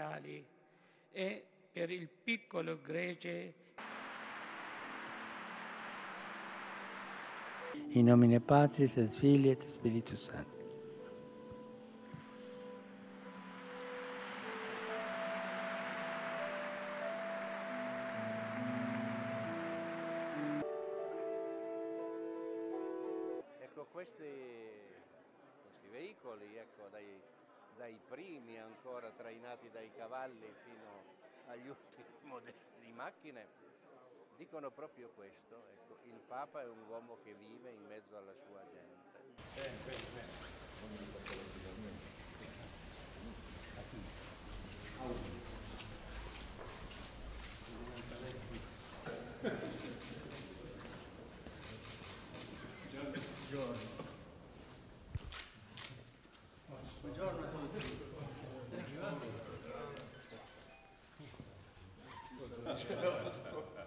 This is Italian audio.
occidentali e per il piccolo Grece. In nomine Patris et Filii et Spiritus Sancti. Ecco, questi veicoli, ecco, dai primi ancora trainati dai cavalli fino agli ultimi modelli di macchine, dicono proprio questo, ecco, il Papa è un uomo che vive in mezzo alla sua gente. Buongiorno a tutti. Arrivati?